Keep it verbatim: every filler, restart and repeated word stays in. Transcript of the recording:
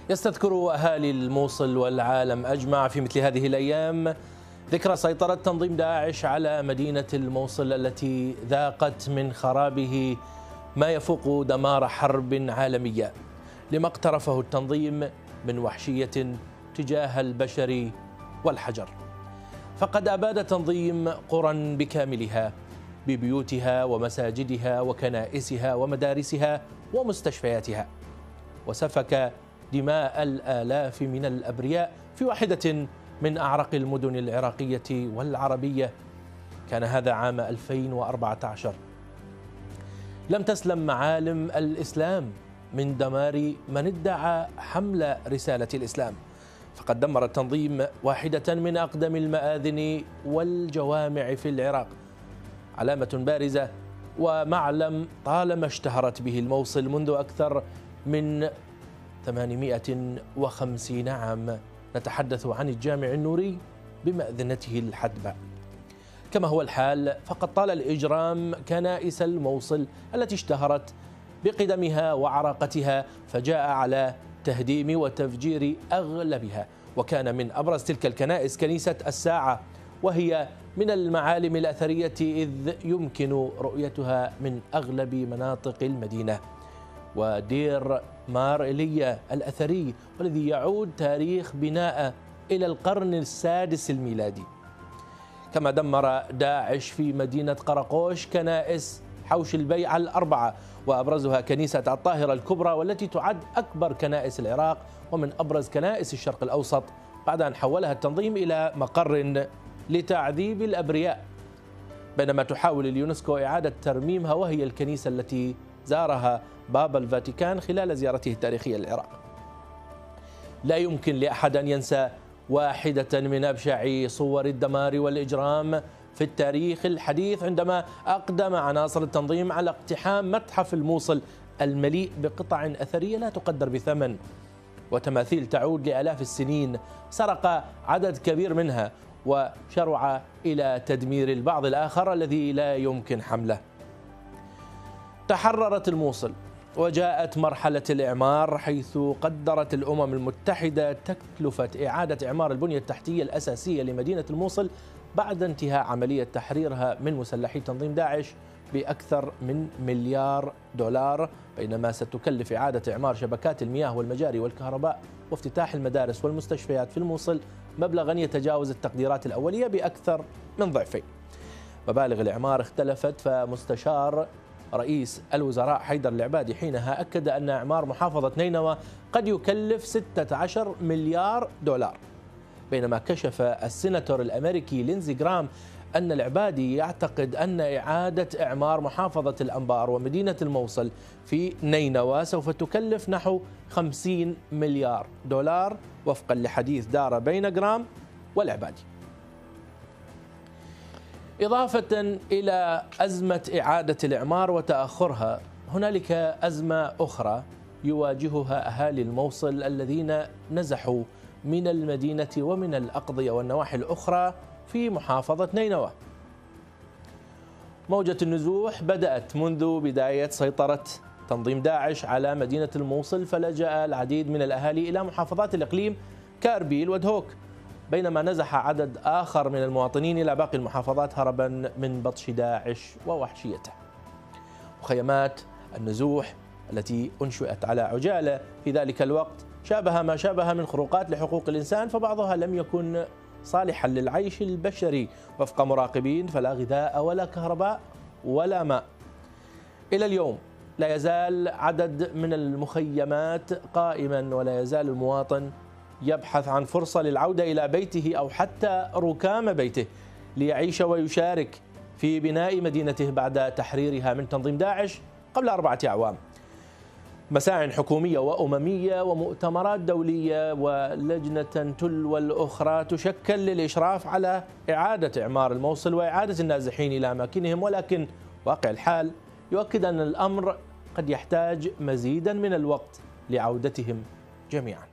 يستذكر أهالي الموصل والعالم أجمع في مثل هذه الأيام ذكرى سيطرة تنظيم داعش على مدينة الموصل التي ذاقت من خرابه ما يفوق دمار حرب عالمية، لما اقترفه التنظيم من وحشية تجاه البشر والحجر. فقد أباد التنظيم قرى بكاملها ببيوتها ومساجدها وكنائسها ومدارسها ومستشفياتها، وسفك دماء الآلاف من الأبرياء في واحدة من أعرق المدن العراقية والعربية. كان هذا عام ألفين وأربعة عشر. لم تسلم معالم الإسلام من دمار من ادعى حمل رسالة الإسلام، فقد دمر التنظيم واحدة من أقدم المآذن والجوامع في العراق، علامة بارزة ومعلم طالما اشتهرت به الموصل منذ أكثر من ثمانمائة وخمسين عام. نتحدث عن الجامع النوري بمأذنته الحدباء. كما هو الحال فقد طال الإجرام كنائس الموصل التي اشتهرت بقدمها وعراقتها، فجاء على تهديم وتفجير أغلبها. وكان من أبرز تلك الكنائس كنيسة الساعة، وهي من المعالم الأثرية إذ يمكن رؤيتها من أغلب مناطق المدينة، ودير مار إيليا الأثري والذي يعود تاريخ بناء إلى القرن السادس الميلادي. كما دمر داعش في مدينة قرقوش كنائس حوش البيعة الأربعة، وأبرزها كنيسة الطاهرة الكبرى والتي تعد أكبر كنائس العراق ومن أبرز كنائس الشرق الأوسط، بعد أن حولها التنظيم إلى مقر لتعذيب الأبرياء، بينما تحاول اليونسكو إعادة ترميمها، وهي الكنيسة التي زارها بابا الفاتيكان خلال زيارته التاريخية للعراق. لا يمكن لأحد أن ينسى واحدة من أبشع صور الدمار والإجرام في التاريخ الحديث، عندما أقدم عناصر التنظيم على اقتحام متحف الموصل المليء بقطع أثرية لا تقدر بثمن وتماثيل تعود لآلاف السنين. سرق عدد كبير منها وشرع إلى تدمير البعض الآخر الذي لا يمكن حمله. تحررت الموصل وجاءت مرحلة الإعمار، حيث قدرت الأمم المتحدة تكلفة إعادة إعمار البنية التحتية الأساسية لمدينة الموصل بعد انتهاء عملية تحريرها من مسلحي تنظيم داعش بأكثر من مليار دولار، بينما ستكلف إعادة إعمار شبكات المياه والمجاري والكهرباء وافتتاح المدارس والمستشفيات في الموصل مبلغا يتجاوز التقديرات الأولية بأكثر من ضعفين. مبالغ الإعمار اختلفت، فمستشار رئيس الوزراء حيدر العبادي حينها أكد أن إعمار محافظة نينوى قد يكلف ستة عشر مليار دولار، بينما كشف السيناتور الأمريكي لينزي جرام أن العبادي يعتقد أن إعادة إعمار محافظة الأنبار ومدينة الموصل في نينوى سوف تكلف نحو خمسين مليار دولار، وفقا لحديث دار بين جرام والعبادي. إضافة إلى أزمة إعادة الإعمار وتأخرها، هنالك أزمة أخرى يواجهها أهالي الموصل الذين نزحوا من المدينة ومن الأقضية والنواحي الأخرى في محافظة نينوى. موجة النزوح بدأت منذ بداية سيطرة تنظيم داعش على مدينة الموصل، فلجأ العديد من الأهالي إلى محافظات الإقليم كأربيل ودهوك، بينما نزح عدد آخر من المواطنين إلى باقي المحافظات هربا من بطش داعش ووحشيته. مخيمات النزوح التي أنشئت على عجالة في ذلك الوقت شابه ما شابه من خروقات لحقوق الإنسان، فبعضها لم يكن صالحا للعيش البشري وفق مراقبين، فلا غذاء ولا كهرباء ولا ماء. إلى اليوم لا يزال عدد من المخيمات قائما، ولا يزال المواطن يبحث عن فرصة للعودة إلى بيته أو حتى ركام بيته ليعيش ويشارك في بناء مدينته بعد تحريرها من تنظيم داعش قبل أربعة أعوام. مساع حكومية وأممية ومؤتمرات دولية ولجنة تلو الأخرى تشكل للإشراف على إعادة إعمار الموصل وإعادة النازحين إلى أماكنهم، ولكن واقع الحال يؤكد أن الأمر قد يحتاج مزيدا من الوقت لعودتهم جميعا.